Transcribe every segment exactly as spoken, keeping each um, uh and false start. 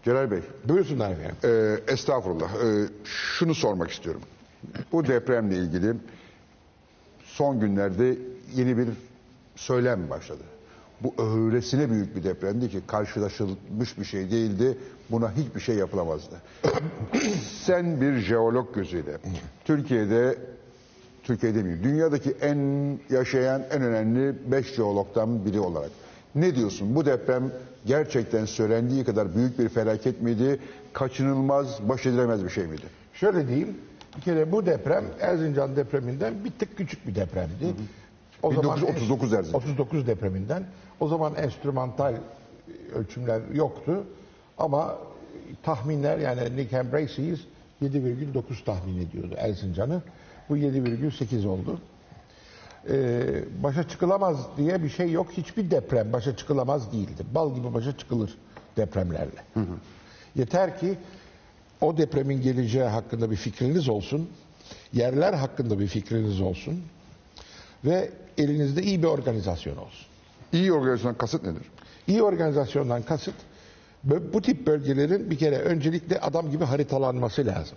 Celal Bey. Buyursunlar efendim. E, estağfurullah. E, şunu sormak istiyorum. Bu depremle ilgili son günlerde yeni bir söylem başladı. Bu öylesine büyük bir depremdi ki karşılaşılmış bir şey değildi. Buna hiçbir şey yapılamazdı. Sen bir jeolog gözüyle Türkiye'de Türkiye'de mi? Dünyadaki en yaşayan en önemli beş jeologdan biri olarak ne diyorsun? Bu deprem gerçekten söylendiği kadar büyük bir felaket miydi? Kaçınılmaz, baş edilemez bir şey miydi? Şöyle diyeyim. Bir kere bu deprem Erzincan depreminden bir tık küçük bir depremdi. Hı hı. O bin dokuz yüz otuz dokuz zaman Erzincan. otuz dokuz depreminden. O zaman enstrümantal ölçümler yoktu. Ama tahminler, yani Nick Ambracius yedi virgül dokuz tahmin ediyordu Erzincan'ı. Bu yedi virgül sekiz oldu. Ee, başa çıkılamaz diye bir şey yok. Hiçbir deprem başa çıkılamaz değildir. Bal gibi başa çıkılır depremlerle. Hı hı. Yeter ki o depremin geleceği hakkında bir fikriniz olsun. Yerler hakkında bir fikriniz olsun. Ve elinizde iyi bir organizasyon olsun. İyi organizasyon kasıt nedir? İyi organizasyondan kasıt, bu tip bölgelerin bir kere öncelikle adam gibi haritalanması lazım.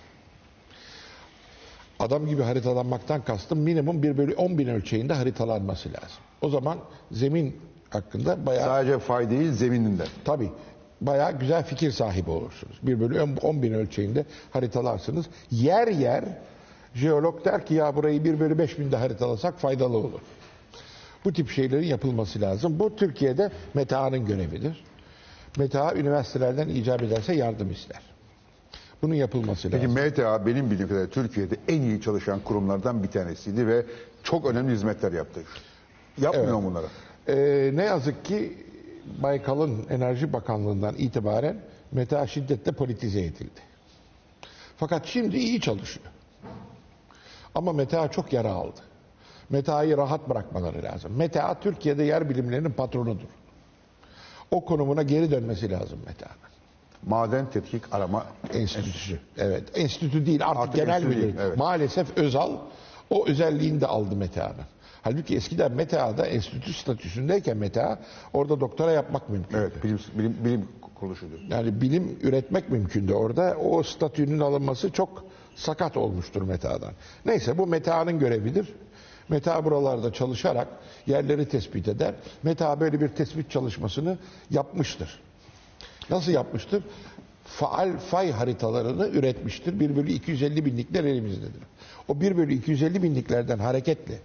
Adam gibi haritalanmaktan kastım minimum bir bölü on bin ölçeğinde haritalanması lazım. O zaman zemin hakkında bayağı... Sadece fay değil, zemininden. Tabii. Bayağı güzel fikir sahibi olursunuz. bir bölü on bin ölçeğinde haritalarsınız. Yer yer jeolog der ki ya burayı bir bölü beş binde haritalasak faydalı olur. Bu tip şeylerin yapılması lazım. Bu Türkiye'de METEA'nın görevidir. METEA üniversitelerden icap ederse yardım ister. Bunun yapılması Peki, lazım. Peki METEA benim bildiğim kadarıyla Türkiye'de en iyi çalışan kurumlardan bir tanesiydi ve çok önemli hizmetler yaptı. Yapmıyor Evet. bunları. Ee, ne yazık ki Baykal'ın Enerji Bakanlığı'ndan itibaren METEA şiddetle politize edildi. Fakat şimdi iyi çalışıyor. Ama METEA çok yara aldı. METEA'yı rahat bırakmaları lazım. METEA Türkiye'de yer bilimlerinin patronudur. O konumuna geri dönmesi lazım METEA'nın. Maden Tetkik Arama Enstitüsü. Evet. Enstitü değil, artık, Artık genel enstitü müdür. değil, evet. Maalesef Özal o özelliğini de aldı METEA'nın. Halbuki eskiden METEA'da enstitü statüsündeyken METEA orada doktora yapmak mümkündü. Evet, bilim, bilim, bilim kuruluşuydu. Yani bilim üretmek mümkündü orada. O statünün alınması çok sakat olmuştur METEA'dan. Neyse, bu METEA'nın görevidir. METEA buralarda çalışarak yerleri tespit eder. METEA böyle bir tespit çalışmasını yapmıştır. Nasıl yapmıştır? Faal fay haritalarını üretmiştir. bir bölü iki yüz elli binlikler elimizdedir. O bir bölü iki yüz elli binliklerden hareketle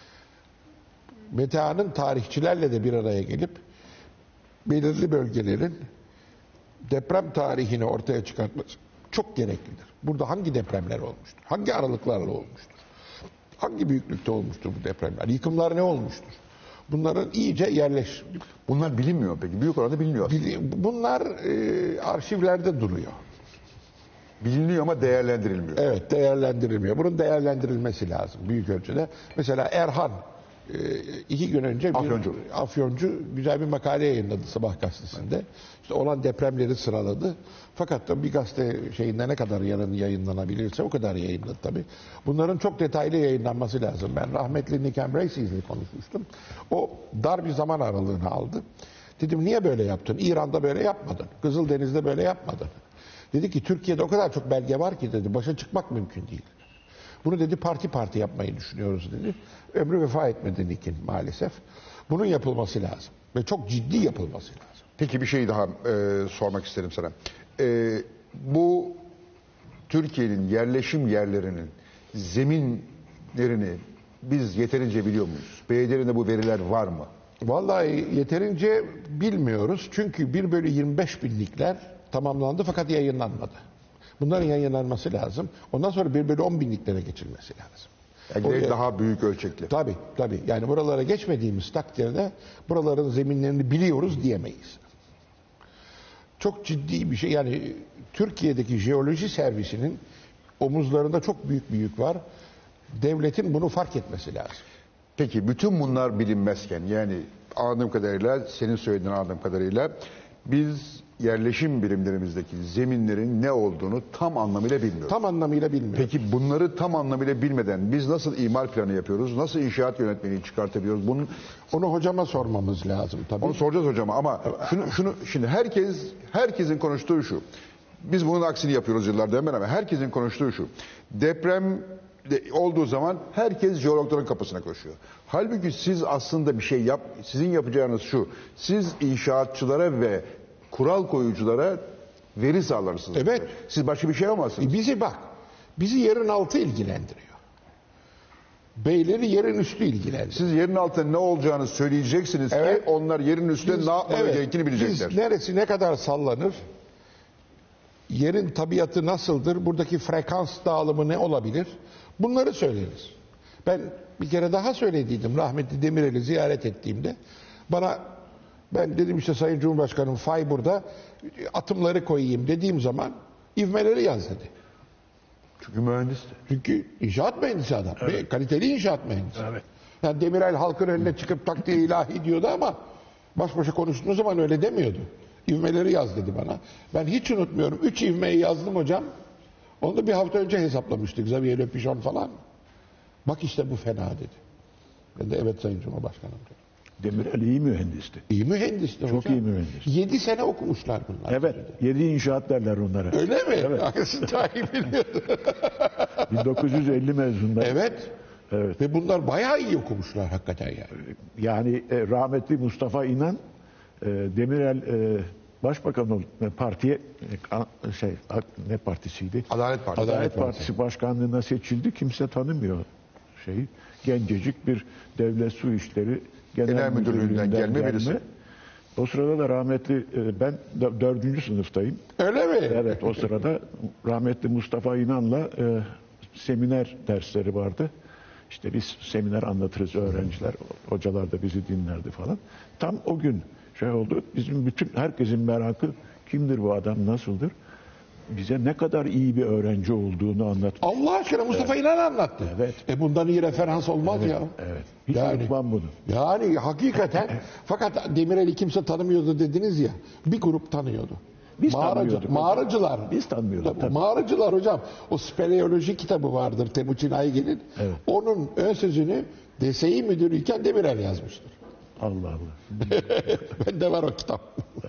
METEA'nın tarihçilerle de bir araya gelip belirli bölgelerin deprem tarihini ortaya çıkartması çok gereklidir. Burada hangi depremler olmuştur? Hangi aralıklarla olmuştur? Hangi büyüklükte olmuştur bu depremler? Yıkımlar ne olmuştur? Bunların iyice yerleş... Bunlar bilinmiyor peki. Büyük oranda biliniyor. Bunlar e, arşivlerde duruyor. Biliniyor ama değerlendirilmiyor. Evet, değerlendirilmiyor. Bunun değerlendirilmesi lazım büyük ölçüde. Mesela Erhan e, iki gün önce bir Afyoncu. Afyoncu güzel bir makale yayınladı Sabah gazetesinde. İşte olan depremleri sıraladı. Fakat da bir gazete şeyinde ne kadar yarın yayınlanabilirse o kadar yayınladı tabii. Bunların çok detaylı yayınlanması lazım. Ben rahmetli Nick Ambracius ile konuşmuştum. O dar bir zaman aralığını aldı. Dedim niye böyle yaptın? İran'da böyle yapmadın. Kızıldeniz'de böyle yapmadın. Dedi ki Türkiye'de o kadar çok belge var ki dedi başa çıkmak mümkün değil. Bunu dedi parti parti yapmayı düşünüyoruz dedi. Ömrü vefa etmedi Nick'in maalesef. Bunun yapılması lazım. Ve çok ciddi yapılması lazım. Peki, bir şey daha e, sormak isterim sana. E, bu Türkiye'nin yerleşim yerlerinin zeminlerini biz yeterince biliyor muyuz? Belediyelerinde bu veriler var mı? Vallahi yeterince bilmiyoruz. Çünkü bir bölü yirmi beş binlikler tamamlandı fakat yayınlanmadı. Bunların yayınlanması lazım. Ondan sonra bir bölü on binliklere geçilmesi lazım. Yani Oraya, daha büyük ölçekli. Tabii tabii. Yani buralara geçmediğimiz takdirde buraların zeminlerini biliyoruz diyemeyiz. Çok ciddi bir şey. Yani Türkiye'deki jeoloji servisinin omuzlarında çok büyük bir yük var. Devletin bunu fark etmesi lazım. Peki bütün bunlar bilinmezken, yani anladığım kadarıyla, senin söylediğin anladığım kadarıyla Biz yerleşim birimlerimizdeki zeminlerin ne olduğunu tam anlamıyla bilmiyoruz. Tam anlamıyla bilmiyoruz. Peki bunları tam anlamıyla bilmeden biz nasıl imar planı yapıyoruz? Nasıl inşaat yönetmeliği çıkartabiliyoruz? Bunun Onu hocama sormamız lazım tabii. Onu soracağız hocama ama şunu, şunu şimdi herkes herkesin konuştuğu şu. Biz bunun aksini yapıyoruz yıllardan beri ama herkesin konuştuğu şu. Deprem de olduğu zaman herkes jeologların kapısına koşuyor. Halbuki siz aslında bir şey yap, sizin yapacağınız şu. Siz inşaatçılara ve kural koyuculara veri sağlarsınız. Evet. Siz başka bir şey yapamazsınız. E bizi bak, bizi yerin altı ilgilendiriyor. Beyleri yerin üstü ilgilendiriyor. Siz yerin altında ne olacağını söyleyeceksiniz Evet. ki onlar yerin üstünde Biz- ne yapmaları evet, gerektiğini bilecekler. Biz neresi ne kadar sallanır, yerin tabiatı nasıldır, buradaki frekans dağılımı ne olabilir, bunları söyleriz. Ben bir kere daha söylediydim rahmetli Demirel'i ziyaret ettiğimde. Bana ben dedim işte Sayın Cumhurbaşkanım fay burada, atımları koyayım dediğim zaman ivmeleri yaz dedi. Çünkü mühendisti. Çünkü inşaat mühendisi adam. Ve kaliteli inşaat mühendisi. Evet. Yani Demirel halkın önüne çıkıp taktiği ilahi diyordu ama baş başa konuştuğumuz zaman öyle demiyordu. İvmeleri yaz dedi bana. Ben hiç unutmuyorum. Üç ivmeyi yazdım hocam. Onu da bir hafta önce hesaplamıştık. Xavier Le Pichon falan. Bak işte bu fena dedi. Ben de evet Sayın Cumhurbaşkanım dedim. Demirel iyi mühendisti. İyi mühendisti hocam. Çok iyi mühendis. Yedi sene okumuşlar bunlar. Evet. Yedi inşaat derler onlara. Öyle mi? Evet. Arkasını daha iyi biliyordu. bin dokuz yüz elli mezunlar. Evet. Evet. Ve bunlar bayağı iyi okumuşlar hakikaten yani. Yani e, rahmetli Mustafa İnan e, Demirel e, başbakan ol, e, partiye e, a- şey a- ne partisiydi? Adalet Partisi. Adalet, Adalet Partisi başkanlığına seçildi. Kimse tanımıyor şeyi. Gencecik bir devlet su işleri genel, Genel Müdürlüğü'nden gelme birisi. O sırada da rahmetli e, ben dö- dördüncü sınıftayım. Öyle mi? Evet, o sırada rahmetli Mustafa İnan'la e, seminer dersleri vardı. İşte biz seminer anlatırız öğrenciler, hocalar da bizi dinlerdi falan. Tam o gün şey oldu, bizim bütün herkesin merakı kimdir bu adam, nasıldır? Bize ne kadar iyi bir öğrenci olduğunu anlattı. Allah aşkına Mustafa İnan anlattı. Evet. E bundan iyi referans olmaz ya. Evet, hiç Yani- unutmam bunu. Yani hakikaten fakat Demirel'i kimse tanımıyordu dediniz ya. Bir grup tanıyordu. Biz Mağaracı- tanımıyorduk. Mağaracılar. Biz tanımıyorduk, Tabii, tabii. Mağaracılar hocam. O speleoloji kitabı vardır Temuçin Aygin'in. Evet. Onun ön sözünü D S İ müdürüyken Demirel yazmıştır. Allah Allah. Bende var o kitap.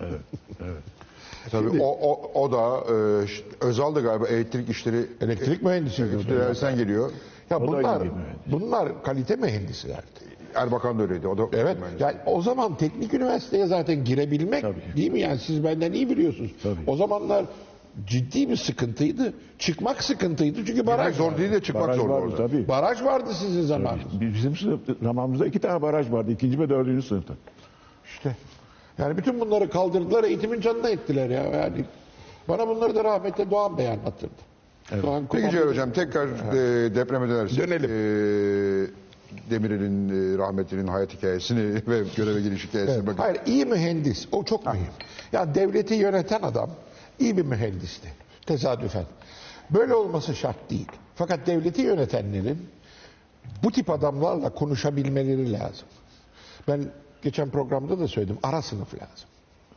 Tabii o, o, o da e, ş- Özal da galiba elektrik işleri Elektrik mühendisiydi. o da. Elektriklerden geliyor. Ya O da bunlar, iyi bir mühendis. bunlar kalite mühendislerdi. Erbakan da öyleydi. O da Evet. mühendis. Yani o zaman teknik üniversiteye zaten girebilmek Tabii. değil mi? Yani siz benden iyi biliyorsunuz. Tabii. O zamanlar ciddi bir sıkıntıydı. Çıkmak sıkıntıydı çünkü Girmek baraj zor vardı. değil de çıkmak Baraj zor vardı orada. tabii. Baraj vardı sizin zamanınızda. Bizim sınıf, zamanımızda iki tane baraj vardı. İkinci ve dördüncü sınıfta. İşte. Yani bütün bunları kaldırdılar, eğitimin canına ettiler ya. Yani bana bunları da rahmetli Doğan Bey anlatırdı. Doğan Peki Kuman- Celal Hocam tekrar e, depreme dönersek. Dönelim. E, Demirel'in e, rahmetlinin hayat hikayesini ve göreve giriş hikayesini Evet. bakın. Hayır, iyi mühendis. O çok mühim. Ya devleti yöneten adam iyi bir mühendisti. Tesadüfen. Böyle olması şart değil. Fakat devleti yönetenlerin bu tip adamlarla konuşabilmeleri lazım. Ben geçen programda da söyledim. Ara sınıf lazım.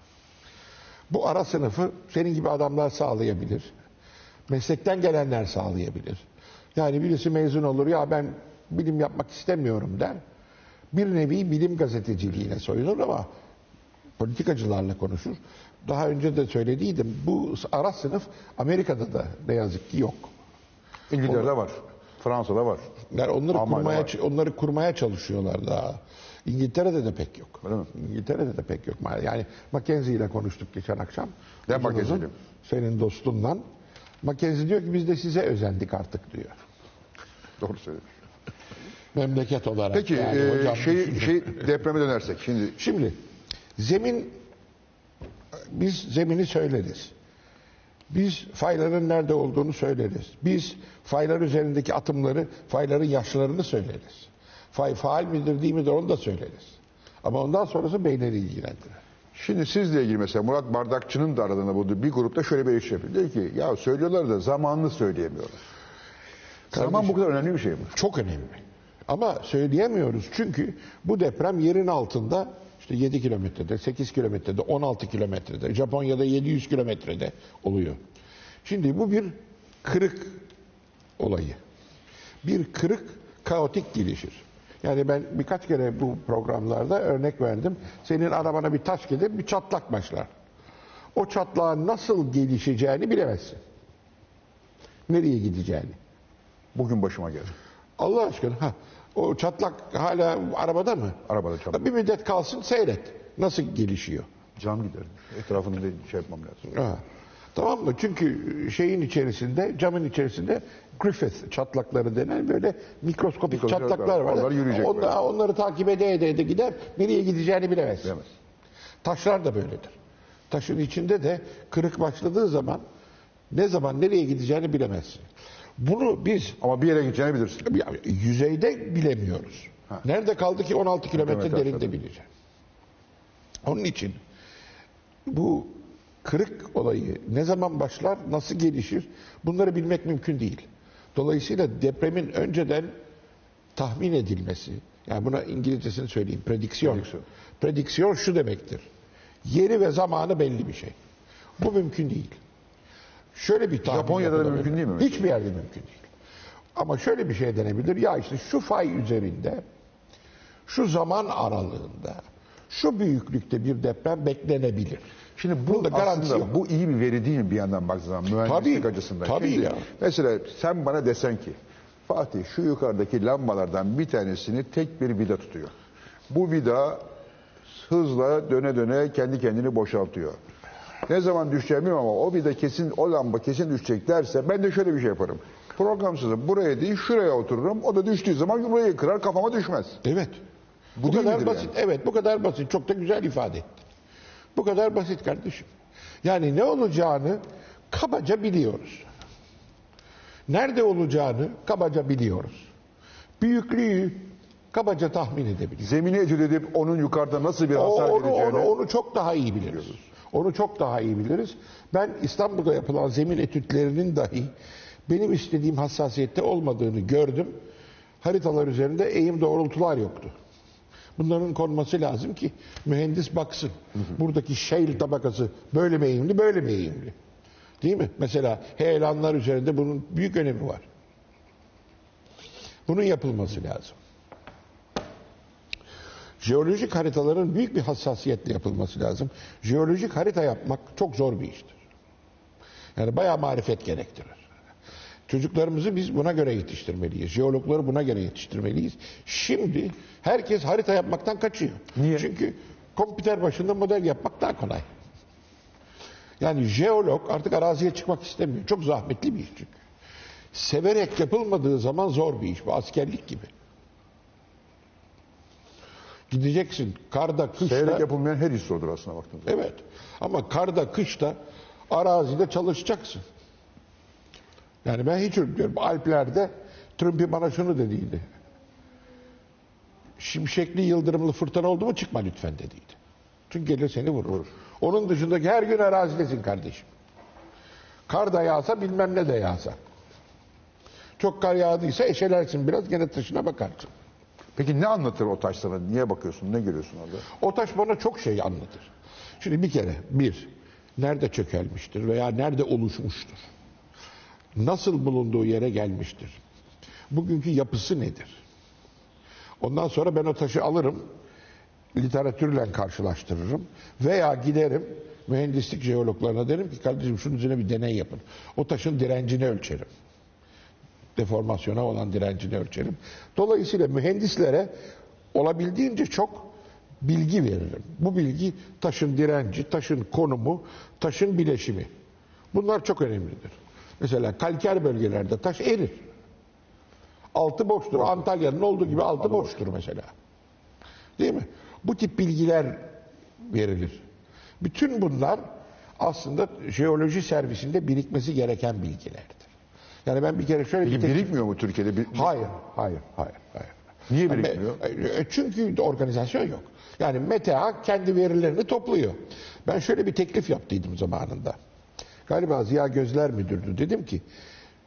Bu ara sınıfı senin gibi adamlar sağlayabilir. Meslekten gelenler sağlayabilir. Yani birisi mezun olur ya ben bilim yapmak istemiyorum der. Bir nevi bilim gazeteciliğine soyunur ama politikacılarla konuşur. Daha önce de söylediydim. Bu ara sınıf Amerika'da da ne yazık ki yok. İngiltere'de var. Fransa'da var. Yani onları Almanya'da kurmaya var. onları kurmaya çalışıyorlar daha. İngiltere'de de pek yok. Öyle mi? İngiltere'de de pek yok. Yani Mackenzie ile konuştuk geçen akşam. Ne Uzun Mackenzie'li? uzun. Senin dostunla. Mackenzie diyor ki biz de size özendik artık diyor. Doğru söylüyor. Memleket olarak. Peki yani e, hocam şey, düşünün. şey depreme dönersek. Şimdi Şimdi zemin biz zemini söyleriz. Biz fayların nerede olduğunu söyleriz. Biz faylar üzerindeki atımları, fayların yaşlarını söyleriz. Fay faal midir değil midir onu da söyleriz. Ama ondan sonrası beyleri ilgilendirir. Şimdi sizle ilgili mesela Murat Bardakçı'nın da aradığında bulduğu bir grupta şöyle bir iş yapıyor. Diyor ki ya söylüyorlar da zamanını söyleyemiyorlar. Zaman bu kadar önemli bir şey mi? Çok önemli. Ama söyleyemiyoruz çünkü bu deprem yerin altında işte yedi kilometrede, sekiz kilometrede, on altı kilometrede, Japonya'da yedi yüz kilometrede oluyor. Şimdi bu bir kırık olayı. Bir kırık kaotik gelişir. Yani ben birkaç kere bu programlarda örnek verdim. Senin arabana bir taş gelir, bir çatlak başlar. O çatlağın nasıl gelişeceğini bilemezsin. Nereye gideceğini. Bugün başıma geldi. Allah aşkına. Ha, o çatlak hala arabada mı? Arabada çatlak. Bir müddet kalsın, seyret. Nasıl gelişiyor? Cam gider. Etrafını da şey yapmam lazım. Ha. Tamam mı? Çünkü şeyin içerisinde, camın içerisinde Griffith çatlakları denen böyle mikroskopik Mikroskopik çatlaklar var. onlar yürüyecek Onlar, böyle. onları takip ede ede ede gider. Nereye gideceğini bilemez. Bilemez. Taşlar da böyledir. Taşın içinde de kırık başladığı zaman ne zaman nereye gideceğini bilemezsin. Bunu biz Ama bir yere gideceğini bilirsin. yüzeyde bilemiyoruz. Ha. Nerede kaldı ki on altı kilometre Kilometre derinde aşağıda. bileceğim. Onun için bu kırık olayı ne zaman başlar, nasıl gelişir bunları bilmek mümkün değil. Dolayısıyla depremin önceden tahmin edilmesi, yani buna İngilizcesini söyleyeyim, prediksiyon. Prediksiyon. Prediksiyon şu demektir. Yeri ve zamanı belli bir şey. Bu mümkün değil. Şöyle bir tahmin Japonya'da da yapılabilir. mümkün değil mi mesela? Hiçbir yerde mümkün değil. Ama şöyle bir şey denebilir. Ya işte şu fay üzerinde, şu zaman aralığında, şu büyüklükte bir deprem beklenebilir. Şimdi Bunun bu da garantisi aslında yok. bu iyi bir veri değil mi bir yandan baktığın zaman mühendislik Tabii, açısından? tabii Şimdi ya. Mesela sen bana desen ki Fatih şu yukarıdaki lambalardan bir tanesini tek bir vida tutuyor. Bu vida hızla döne döne kendi kendini boşaltıyor. Ne zaman düşeceğimi bilmiyorum ama o vida kesin, o lamba kesin düşecek derse ben de şöyle bir şey yaparım. Programsızım buraya değil şuraya otururum. O da düştüğü zaman burayı kırar kafama düşmez. Evet. Bu Bu, değil kadar midir basit. yani? Evet, bu kadar basit. Çok da güzel ifade ettin. Bu kadar basit kardeşim. Yani ne olacağını kabaca biliyoruz. Nerede olacağını kabaca biliyoruz. Büyüklüğü kabaca tahmin edebiliyoruz. Zemini etüt edip onun yukarıda nasıl bir O- hasar onu, vereceğini... onu, onu çok daha iyi biliriz. Onu çok daha iyi biliriz. Ben İstanbul'da yapılan zemin etütlerinin dahi benim istediğim hassasiyette olmadığını gördüm. Haritalar üzerinde eğim doğrultular yoktu. Bunların konması lazım ki mühendis baksın. Buradaki shale tabakası böyle mi eğimli, böyle mi eğimli? Değil mi? Mesela heyelanlar üzerinde bunun büyük önemi var. Bunun yapılması lazım. Jeolojik haritaların büyük bir hassasiyetle yapılması lazım. Jeolojik harita yapmak çok zor bir iştir. Yani bayağı marifet gerektirir. Çocuklarımızı biz buna göre yetiştirmeliyiz. Jeologları buna göre yetiştirmeliyiz. Şimdi herkes harita yapmaktan kaçıyor. Niye? Çünkü kompüter başında model yapmak daha kolay. Yani jeolog artık araziye çıkmak istemiyor. Çok zahmetli bir iş çünkü. Severek yapılmadığı zaman zor bir iş. Bu askerlik gibi. Gideceksin karda, kışta. Seyrek yapılmayan her iş zordur aslında baktığınızda. Evet. Ama karda, kışta arazide çalışacaksın. Yani ben hiç unutmuyorum. Alplerde Trumpi bana şunu dediydi. Şimşekli, yıldırımlı fırtına oldu mu çıkma lütfen dediydi. Çünkü gelir seni vurur. vurur. Onun dışındaki her gün arazidesin kardeşim. Kar da yağsa bilmem ne de yağsa. Çok kar yağdıysa eşelersin biraz gene taşına bakarsın. Peki ne anlatır o taş sana? Niye bakıyorsun? Ne görüyorsun orada? O taş bana çok şey anlatır. Şimdi bir kere bir, nerede çökelmiştir veya nerede oluşmuştur? Nasıl bulunduğu yere gelmiştir? Bugünkü yapısı nedir? Ondan sonra ben o taşı alırım, literatürle karşılaştırırım veya giderim mühendislik jeologlarına derim ki kardeşim şunun üzerine bir deney yapın. O taşın direncini ölçerim. Deformasyona olan direncini ölçerim. Dolayısıyla mühendislere olabildiğince çok bilgi veririm. Bu bilgi taşın direnci, taşın konumu, taşın bileşimi. Bunlar çok önemlidir. Mesela kalker bölgelerde taş erir. Altı boştur. Antalya'nın olduğu gibi altı boştur mesela. Değil mi? Bu tip bilgiler verilir. Bütün bunlar aslında jeoloji servisinde birikmesi gereken bilgilerdir. Yani ben bir kere şöyle Peki bir tek... birikmiyor mu Türkiye'de? Bir... Hayır, hayır, hayır, hayır. Niye Yani birikmiyor? me- çünkü organizasyon yok. Yani METEA kendi verilerini topluyor. Ben şöyle bir teklif yaptıydım zamanında. Galiba Ziya Gözler Müdür'dü. Dedim ki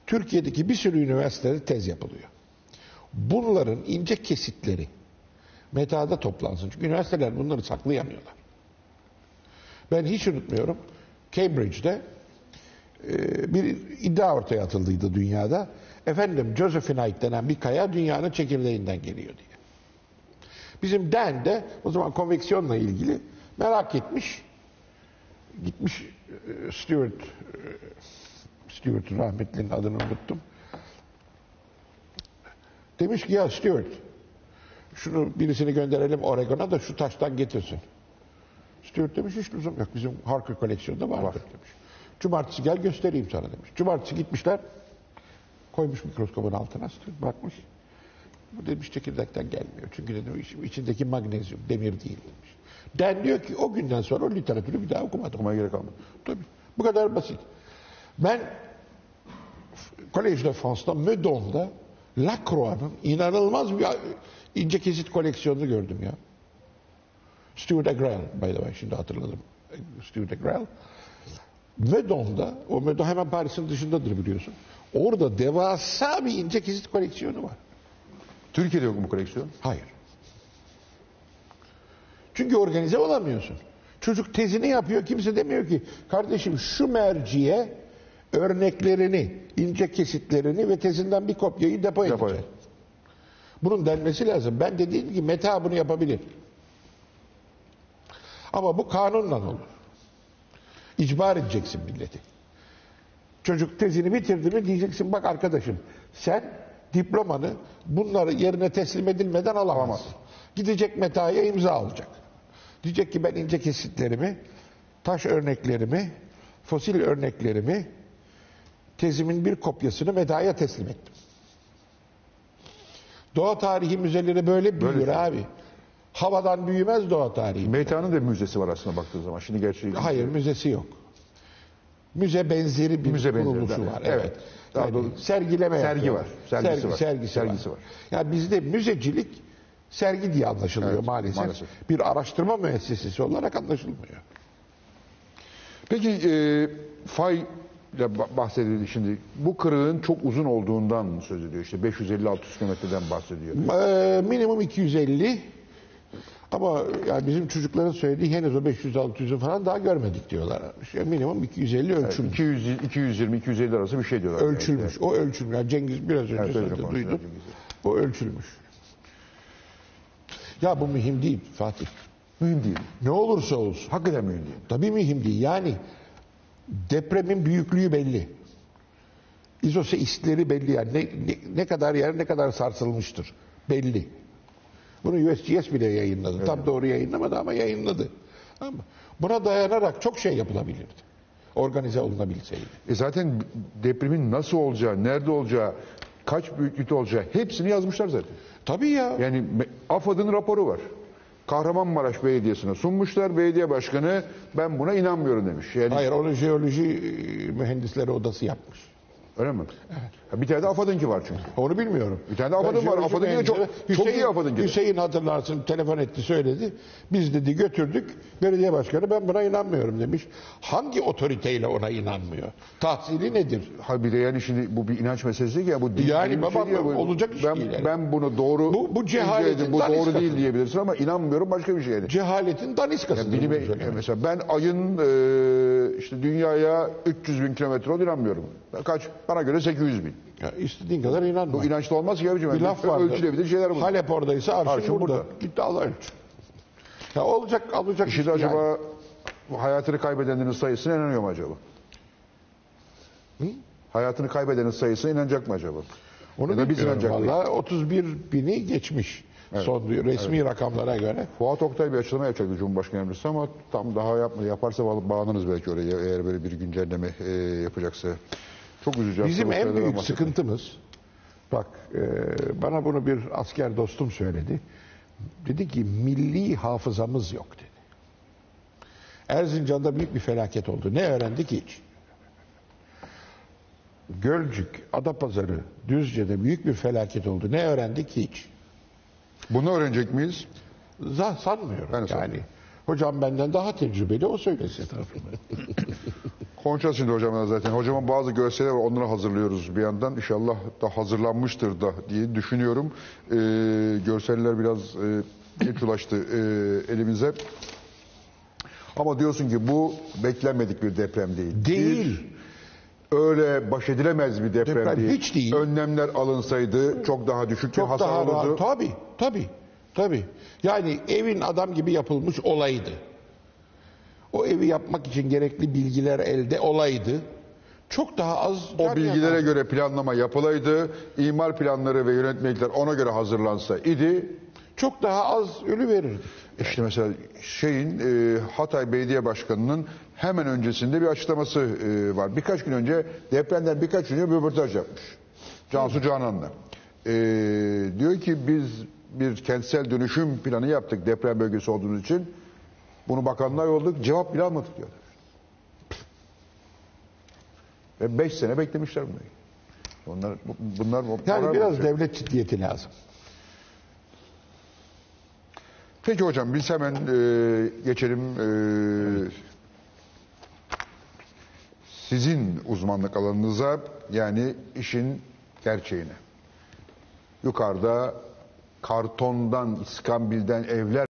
Türkiye'deki bir sürü üniversitede tez yapılıyor. Bunların ince kesitleri Meta'da toplansın. Çünkü üniversiteler bunları saklayamıyorlar. Ben hiç unutmuyorum. Cambridge'de e, bir iddia ortaya atıldıydı dünyada. Efendim Josephinite denen bir kaya dünyanın çekirdeğinden geliyor diye. Bizim Dan de o zaman konveksiyonla ilgili merak etmiş. Gitmiş e, Stuart e, Stuart rahmetlinin adını unuttum. Demiş ki ya Stuart şunu birisini gönderelim Oregon'a da şu taştan getirsin. Stuart demiş hiç lüzum yok. Bizim Harker koleksiyonunda vardır var. demiş. Cumartesi gel göstereyim sana demiş. Cumartesi gitmişler. Koymuş mikroskobun altına. Stuart bakmış. Bu demiş çekirdekten gelmiyor. Çünkü dedim içindeki magnezyum demir değil demiş. Dan diyor ki o günden sonra o literatürü bir daha okumadım. Okumaya gerek kalmadı. Tabii. Bu kadar basit. Ben Collège de France'da Meudon'da Lacroix'ın inanılmaz bir ince kesit koleksiyonunu gördüm ya. Stuart Agrell, by the way, şimdi hatırladım. Stuart Agrell. Meudon'da, o Meudon hemen Paris'in dışındadır biliyorsun. Orada devasa bir ince kesit koleksiyonu var. Türkiye'de yok mu bu koleksiyon? Hayır. Çünkü organize olamıyorsun. Çocuk tezini yapıyor, kimse demiyor ki kardeşim şu merciye örneklerini, ince kesitlerini ve tezinden bir kopyayı depo Depo edecek. Bunun denmesi lazım. Ben de dedim ki Meta bunu yapabilir. Ama bu kanunla olur. İcbar edeceksin milleti. Çocuk tezini bitirdi mi diyeceksin bak arkadaşım sen diplomanı bunları yerine teslim edilmeden alamazsın. Alamaz. Gidecek Meta'ya imza alacak. Diyecek ki ben ince kesitlerimi, taş örneklerimi, fosil örneklerimi tezimin bir kopyasını Meta'ya teslim ettim. Doğa tarihi müzeleri böyle büyür Böyle abi. Havadan büyümez doğa tarihi. Meta'nın da müzesi var aslında baktığı zaman. Şimdi gerçi Hayır müzesi yok. Müze benzeri bir Müze benzeri, kuruluşu yani. var. Evet. Evet. Daha Yani doğru- sergileme Sergi yapıyorlar. var. Sergisi Sergi, var. Sergisi, Sergisi var. var. Yani bizde müzecilik sergi diye anlaşılıyor Evet, maalesef. maalesef. Bir araştırma müessesesi olarak anlaşılmıyor. Peki e, fay ile ba- bahsedildi şimdi. Bu kırığın çok uzun olduğundan söz ediyor. İşte beş yüz elli altı yüz kilometreden bahsediyor. Ee, minimum iki yüz elli ama yani bizim çocukların söylediği henüz o beş yüz altı yüzü falan daha görmedik diyorlar. Şey, minimum iki yüz elli ölçülmüş. iki yüz, iki yüz yirmi iki yüz elli arası bir şey diyorlar. Ölçülmüş. O ölçülmüş. Yani Cengiz biraz önce Evet, söyledi, öyle duydum. konuşuyor Cengiz. O ölçülmüş. Ya bu mühim değil Fatih. Mühim değil. Ne olursa olsun. Hakikaten mühim değil. Tabii mühim değil. Yani depremin büyüklüğü belli. İzoseistleri belli yani. Ne, ne, ne kadar yer ne kadar sarsılmıştır. Belli. Bunu U S G S bile yayınladı. Evet. Tam doğru yayınlamadı ama yayınladı. Ama buna dayanarak çok şey yapılabilirdi. Organize olunabilseydi. E zaten depremin nasıl olacağı, nerede olacağı, kaç büyüklükte olacağı hepsini yazmışlar zaten. Tabii ya. Yani me- AFAD'ın raporu var. Kahramanmaraş Belediyesi'ne sunmuşlar. Belediye başkanı ben buna inanmıyorum demiş. Yani Hayır onu jeoloji e, mühendisleri odası yapmış. öyle mi? Evet. Bir tane de AFAD'ınki var çünkü. Onu bilmiyorum. Bir tane de AFAD'ın Ben var. jeoloji AFAD'ınki de çok, mühendisi- çok iyi Hüseyin- AFAD'ınki. de. Hüseyin hatırlarsın telefon etti söyledi. Biz dedi götürdük. Belediye başkanı ben buna inanmıyorum demiş. Hangi otoriteyle ona inanmıyor? Tahsili nedir? Ha bir de yani şimdi bu bir inanç meselesi değil ki ya bu din- Yani din bir baba, değil ya bu. olacak iş ben, değil yani. ben bunu doğru Bu- bu cehaletin bu doğru daniskası. değil diyebilirsin ama inanmıyorum başka bir şey yani. Cehaletin daniskası. Yani bilime, mesela ben ayın e, işte dünyaya üç yüz bin kilometre olduğunu inanmıyorum. Kaç? Bana göre sekiz yüz bin. Ya istediğin kadar inanma. Bu inançlı olmaz ki abicim. Bir laf vardı. Ölçülebilir şeyler bunlar. Halep oradaysa arşın, Arşın burada. burada. Gitti al ölç. Ya olacak alacak. İşte yani. acaba bu hayatını kaybedenlerin sayısına inanıyor mu acaba? Hı? Hayatını kaybedenin sayısına inanacak mı acaba? Onu Ya da biz bilmiyorum inanacak mıyız? valla. otuz bir bini geçmiş. Son resmi rakamlara göre. Fuat Oktay bir açıklama yapacaktı Cumhurbaşkanı Yardımcısı ama tam daha yapmadı. Yaparsa bağlı- bağlanırız belki oraya eğer böyle bir güncelleme e, yapacaksa. Çok üzücü. Bizim aslında bu en şeylerden büyük bahsettim. sıkıntımız, bak e, bana bunu bir asker dostum söyledi. Dedi ki milli hafızamız yok dedi. Erzincan'da büyük bir felaket oldu. Ne öğrendik hiç? Gölcük, Adapazarı, Düzce'de büyük bir felaket oldu. Ne öğrendik hiç? Bunu öğrenecek miyiz? Zah sanmıyorum Ben de yani. sanmıyorum. Hocam benden daha tecrübeli o söylesin. Konuşacağız şimdi hocamla zaten. Hocamın bazı görseller var onları hazırlıyoruz bir yandan. İnşallah da hazırlanmıştır da diye düşünüyorum. Ee, görseller biraz e, geç ulaştı e, elimize. Ama diyorsun ki bu beklenmedik bir deprem değil. Değil. Bir, öyle baş edilemez bir deprem, Deprem değil. hiç değil. Önlemler alınsaydı çok daha düşük bir Çok hasar daha olurdu. rahat. Tabii, tabii, tabii. Yani evin adam gibi yapılmış olaydı. O evi yapmak için gerekli bilgiler elde olaydı. Çok daha az... O bilgilere göre planlama yapılaydı. İmar planları ve yönetmelikler ona göre hazırlansa idi. Çok daha az ölü verirdi. İşte mesela şeyin e, Hatay Belediye Başkanı'nın hemen öncesinde bir açıklaması e, var. Birkaç gün önce depremden birkaç gün önce bir röportaj yapmış. Cansu Canan'la. E, diyor ki biz bir kentsel dönüşüm planı yaptık deprem bölgesi olduğumuz için. Bunu bakanlar yolladık, cevap bile almadık diyorlar. Ve beş sene beklemişler bunları. Onlar, bunlar Yani biraz devlet ciddiyeti lazım. Peki hocam biz hemen e, geçelim e, sizin uzmanlık alanınıza, yani işin gerçeğine. Yukarıda kartondan, iskambilden evler